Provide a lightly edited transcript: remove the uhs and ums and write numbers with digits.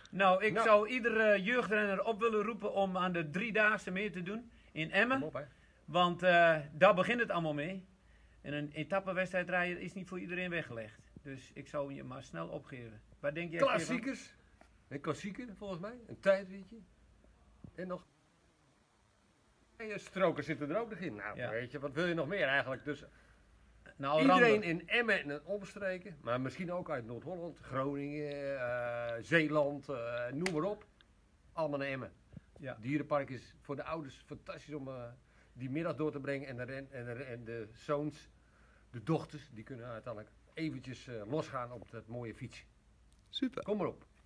Nou, ik zou iedere jeugdrenner op willen roepen om aan de 3-daagse mee te doen in Emmen. Kom op, hè. Want daar begint het allemaal mee. En een etappewedstrijd rijden is niet voor iedereen weggelegd. Dus ik zou je maar snel opgeven. Waar denk jij? Klassiekers. Een klassieker, volgens mij. Een tijdritje. En nog... Strokers zitten er ook nog in. Nou, Ja. weet je, wat wil je nog meer eigenlijk? Dus Nou, iedereen in Emmen en omstreken, maar misschien ook uit Noord-Holland, Groningen, Zeeland, noem maar op. Allemaal naar Emmen. Ja. Dierenpark is voor de ouders fantastisch om die middag door te brengen. En de zoons, de dochters, die kunnen uiteindelijk eventjes losgaan op dat mooie fietsje. Super. Kom maar op.